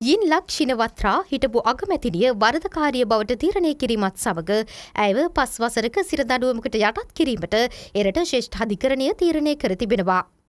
යින්ලක් ශිනවත්‍රා හිටපු අගමැතිනිය වරදකාරිය බවට තීරණය කිරීමත් සමග ඇයව 5 වසරක සිර දඬුවමකට යටත් කිරීමට එරට ශ්‍රේෂ්ඨ අධිකරණය තීරණය කර තිබෙනවා.